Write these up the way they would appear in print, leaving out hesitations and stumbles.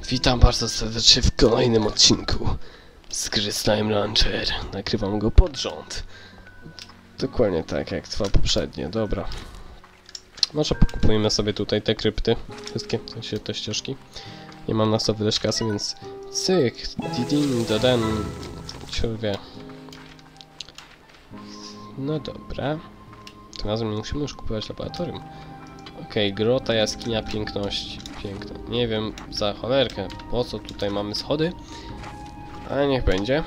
Witam bardzo serdecznie w kolejnym odcinku z gry Slime Rancher. Nagrywam go pod rząd. Dokładnie tak jak dwa poprzednie, dobra. Może pokupujemy sobie tutaj te krypty. Wszystkie, w sensie te ścieżki. Nie mam na sobie wyleźć kasy, więc cyk, didin, dadan, ciur wie. No dobra. Tym razem nie musimy już kupować laboratorium. Okej, grota, jaskinia piękności. Piękna. Nie wiem za cholerkę, po co tutaj mamy schody. Ale niech będzie.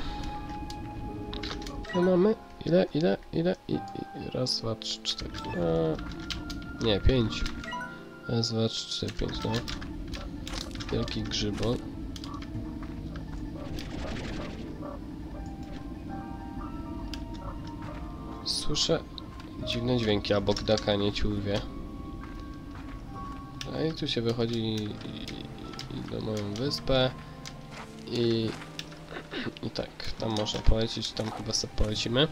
My mamy... Ile? Raz, dwa, trzy, cztery. Nie, 5. Raz, dwa, trzy, cztery, 5, no. Wielki grzybol. Słyszę dziwne dźwięki, a bogdaka ciulwie. No i tu się wychodzi i na moją wyspę i tak, tam można polecieć, tam chyba sobie polecimy.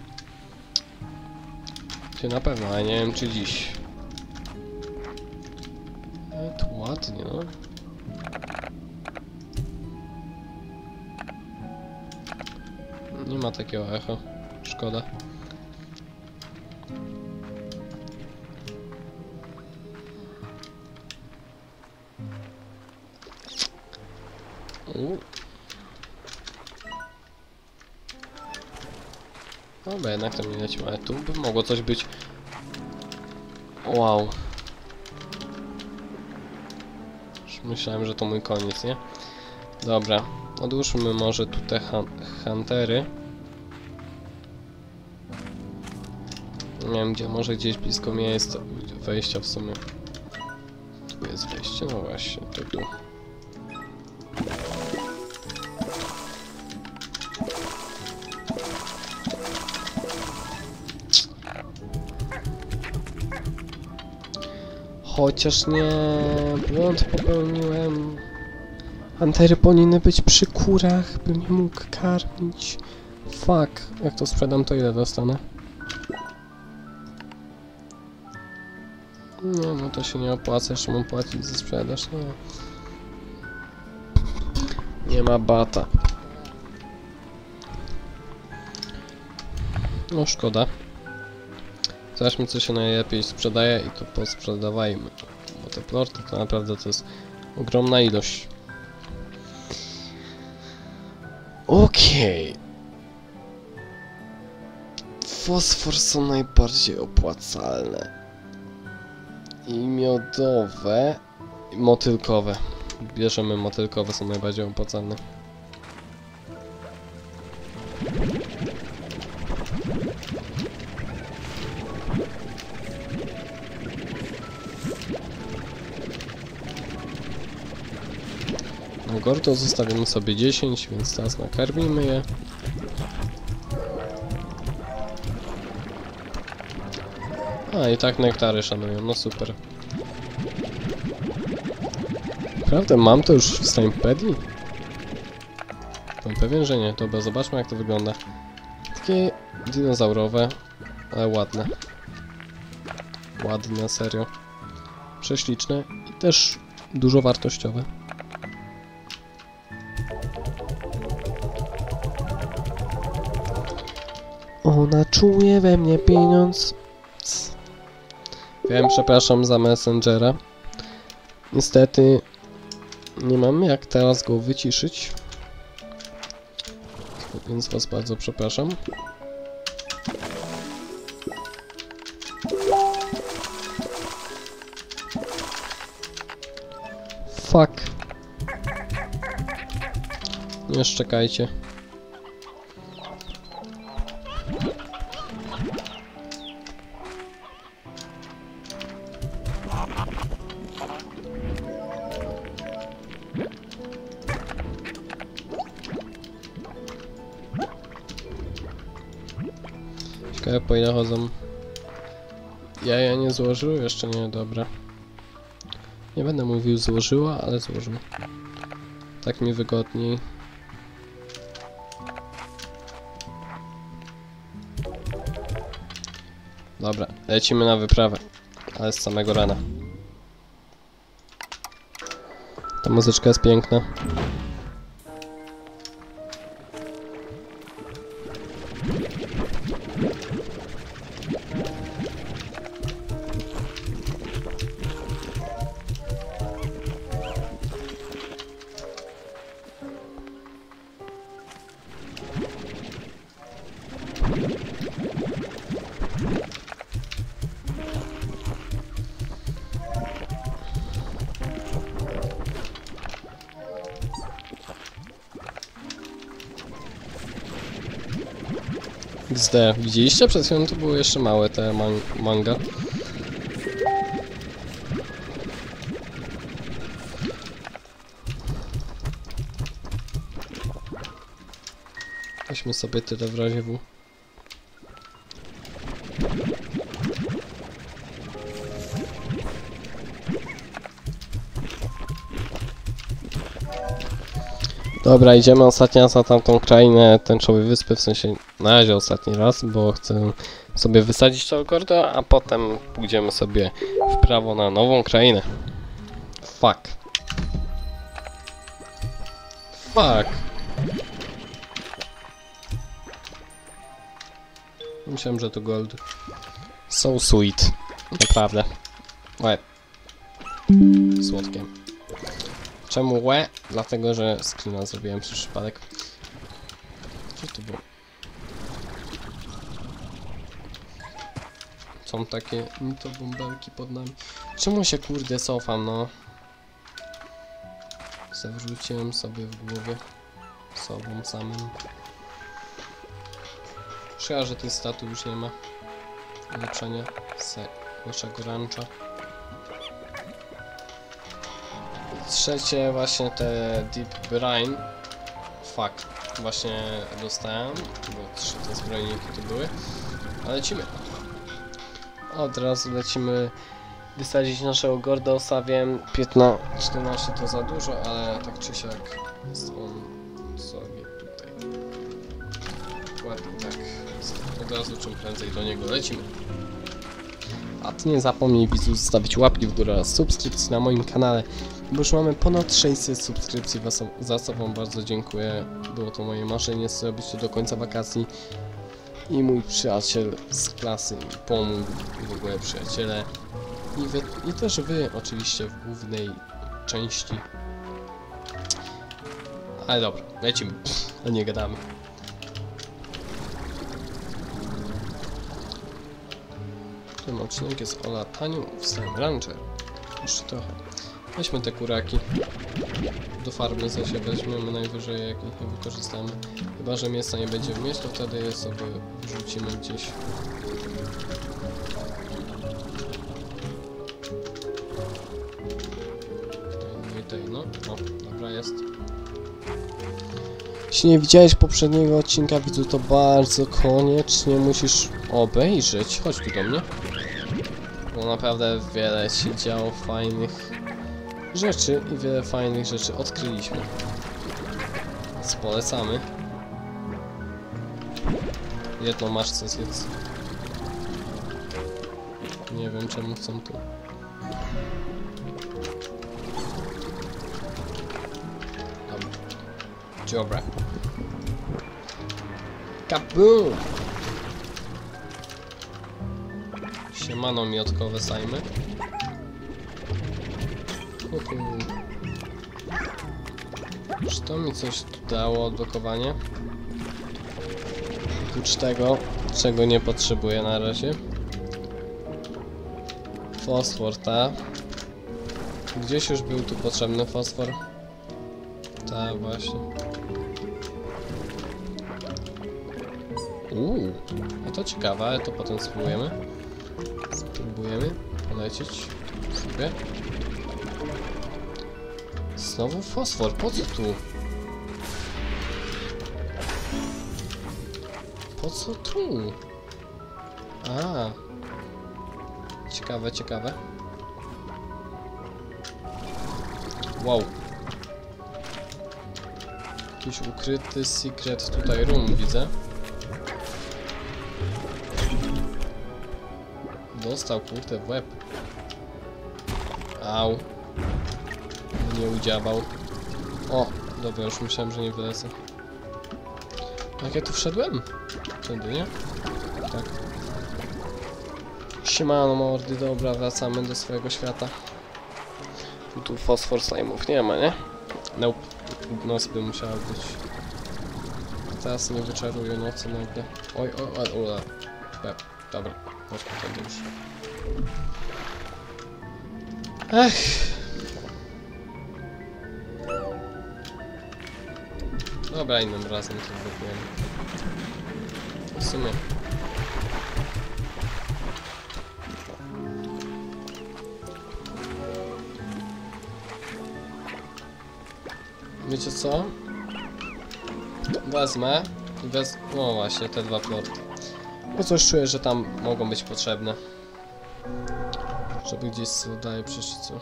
Czy na pewno, ale nie wiem czy dziś. Tu ładnie, no. Nie ma takiego echo, szkoda. Dobra, jednak tam nie lecimy, ale tu by mogło coś być. Wow. Już myślałem, że to mój koniec, nie? Dobra, odłóżmy może tu te huntery. Nie wiem gdzie, może gdzieś blisko mnie jest wejścia w sumie. Tu jest wejście, no właśnie, to tu. Chociaż nie, błąd popełniłem. Huntery powinny być przy kurach, bym nie mógł karmić. Fuck, jak to sprzedam, to ile dostanę? Nie, no to się nie opłaca, jeszcze mam płacić za sprzedaż, no. Nie ma bata. No szkoda. Zobaczmy co się najlepiej sprzedaje i to posprzedawajmy. Bo te plorty to naprawdę to jest ogromna ilość. Okej. Fosfor są najbardziej opłacalne. I miodowe, i motylkowe. Bierzemy motylkowe, są najbardziej opłacalne. Gorto zostawimy sobie 10, więc teraz nakarmimy je. A i tak nektary szanują, no super. Naprawdę mam to już w Slimepedii? Byłem pewien, że nie. Dobra, zobaczmy jak to wygląda. Takie dinozaurowe, ale ładne. Ładne, serio. Prześliczne i też dużo wartościowe. Ona czuje we mnie pieniądz. Wiem, przepraszam za Messengera. Niestety nie mam jak teraz go wyciszyć. Więc was bardzo przepraszam. Fuck. Nie szczekajcie. Ciekawe po ile chodzą. Jaja nie złożyły? Jeszcze nie, dobra. Nie będę mówił złożyła, ale złożył. Tak mi wygodniej. Dobra, lecimy na wyprawę. Ale z samego rana. Ta muzyczka jest piękna. XD. Widzieliście? Przed chwilą to były jeszcze małe te manga. Weźmy sobie tyle w razie W. Dobra, idziemy ostatni raz na tamtą krainę tęczowej wyspy, w sensie na razie ostatni raz, bo chcę sobie wysadzić to kordo, a potem pójdziemy sobie w prawo na nową krainę. Fuck. Fuck. Myślałem, że to gold. So sweet. Naprawdę. Łe. Słodkie. Czemu łe? Dlatego, że screena zrobiłem przez przypadek. Co to było? Są takie mito bąbelki pod nami. Czemu się kurde cofam, no? Zawróciłem sobie w głowie. Sobą samym. Szkoda, że tej statu już nie ma. Ulepszenia naszego rancha. Trzecie właśnie te Deep Brine. Fuck. Właśnie dostałem, bo 3 te zbrojniki tu były. A lecimy. Od razu lecimy wysadzić naszego Gordosa. Wiem, 14 to za dużo, ale tak czy siak jest on sobie tutaj. Ładnie tak. Od razu czym prędzej do niego lecimy. A ty nie zapomnij, widzu, zostawić łapki w górę oraz subskrypcji na moim kanale, bo już mamy ponad 600 subskrypcji za sobą. Bardzo dziękuję. Było to moje marzenie zrobić to do końca wakacji. I mój przyjaciel z klasy mi pomógł, i w ogóle przyjaciele. I też wy oczywiście w głównej części. Ale dobra, lecimy, a nie gadamy. Ten odcinek jest o lataniu w Slime Rancher. Jeszcze trochę. Weźmy te kuraki. Do farmy zaś weźmiemy najwyżej, jak ich nie wykorzystamy. Chyba że miejsca nie będziemy mieć, to wtedy je sobie wrzucimy gdzieś. No, o, dobra jest. Jeśli nie widziałeś poprzedniego odcinka, widzu, to bardzo koniecznie musisz obejrzeć. Chodź tu do mnie. Bo naprawdę wiele się działo fajnych rzeczy i wiele fajnych rzeczy odkryliśmy. Więc polecamy. Jedną masz co zjedz. Nie wiem czemu chcą tu. Dobra. Kaboom! Siemano miotkowe sajmy. Czy to mi coś tu dało odblokowanie? Oprócz tego, czego nie potrzebuję na razie. Fosfor, ta. Gdzieś już był tu potrzebny fosfor. Ta właśnie. No to ciekawe, ale to potem spróbujemy. Spróbujemy polecieć sobie. Znowu fosfor, po co tu? Po co tu? A. Ciekawe, ciekawe. Wow. Jakiś ukryty secret tutaj room widzę. Dostał kurde w łeb. Au. nie udziałał. O, dobra, już myślałem, że nie wylecę. Jak ja tu wszedłem? Wtedy, nie? Tak. Siemano mordy, dobra, wracamy do swojego świata. Tu fosfor slime'ów nie ma, nie? Nope. Noc by musiała być. Teraz nie wyczaruję nocy nagle. Oj, dobra, chodźmy tam już. Ech. Dobra, innym razem to zrobiłem. W sumie. Wiecie co? Wezmę i no właśnie, te dwa ploty. Bo coś czuję, że tam mogą być potrzebne. Żeby gdzieś sobie daje przecież co.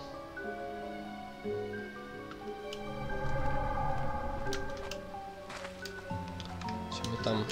Idziemy tam.